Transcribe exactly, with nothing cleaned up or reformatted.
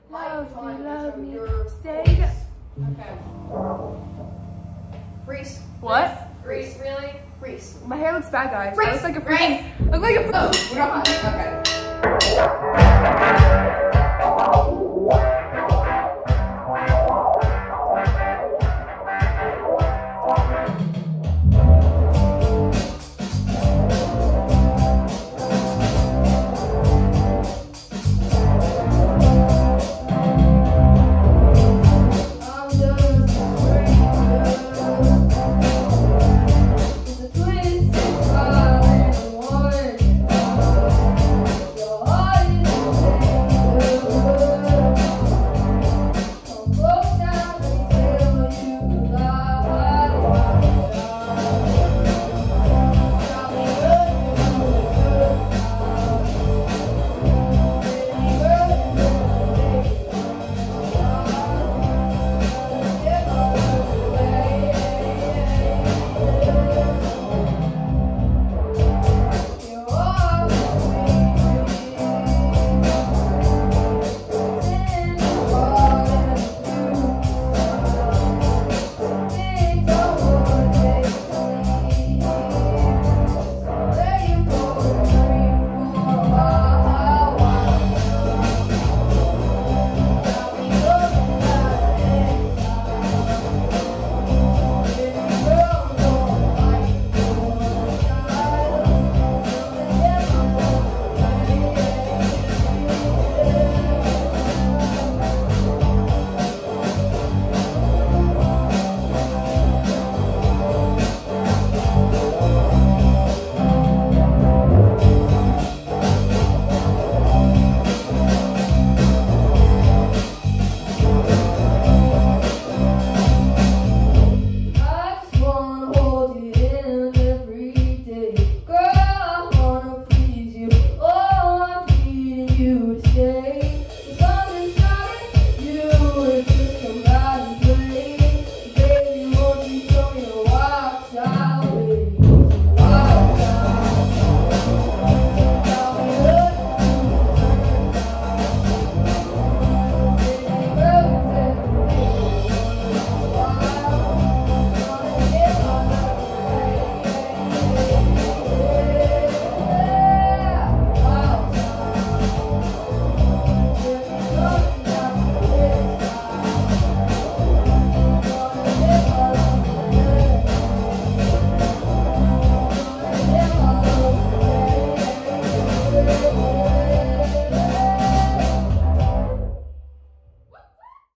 Love me, love me, your stay voice. down. Okay. Reese. What? Reese, really? Reese. My hair looks bad, guys. I Reese, look like a Reese. freaking, look like a Oh, we're not hot. Okay.